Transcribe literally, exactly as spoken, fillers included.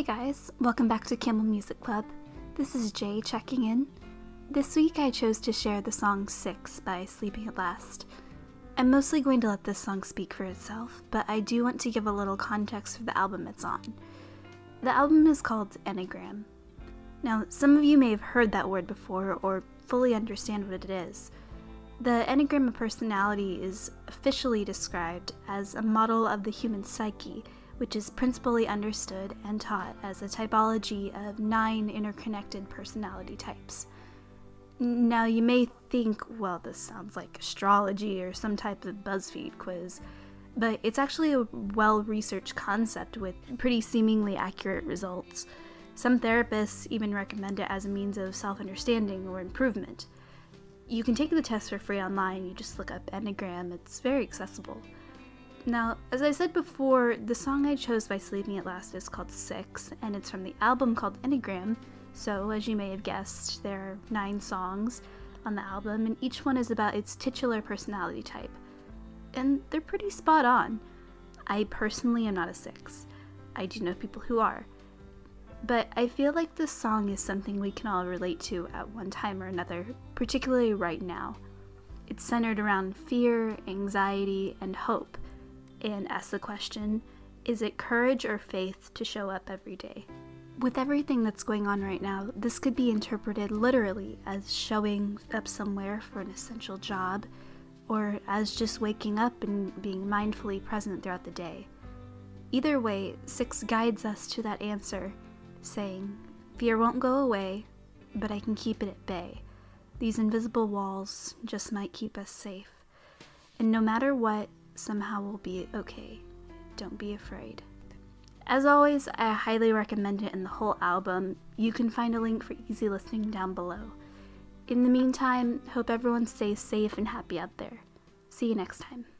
Hey guys, welcome back to Campbell Music Club. This is Jay checking in. This week I chose to share the song Six by Sleeping at Last. I'm mostly going to let this song speak for itself, but I do want to give a little context for the album it's on. The album is called Enneagram. Now, some of you may have heard that word before or fully understand what it is. The Enneagram of personality is officially described as a model of the human psyche, which is principally understood and taught as a typology of nine interconnected personality types. Now, you may think, well, this sounds like astrology or some type of BuzzFeed quiz, but it's actually a well-researched concept with pretty seemingly accurate results. Some therapists even recommend it as a means of self-understanding or improvement. You can take the test for free online. You just look up Enneagram. It's very accessible. Now, as I said before, the song I chose by Sleeping at Last is called Six, and it's from the album called Enneagram, so as you may have guessed, there are nine songs on the album, and each one is about its titular personality type. And they're pretty spot on. I personally am not a six. I do know people who are. But I feel like this song is something we can all relate to at one time or another, particularly right now. It's centered around fear, anxiety, and hope, and asks the question, is it courage or faith to show up every day? With everything that's going on right now, this could be interpreted literally as showing up somewhere for an essential job, or as just waking up and being mindfully present throughout the day. Either way, Six guides us to that answer, saying, fear won't go away, but I can keep it at bay. These invisible walls just might keep us safe. And no matter what, somehow we'll be okay. Don't be afraid. As always, I highly recommend it in the whole album. You can find a link for easy listening down below. In the meantime, hope everyone stays safe and happy out there. See you next time.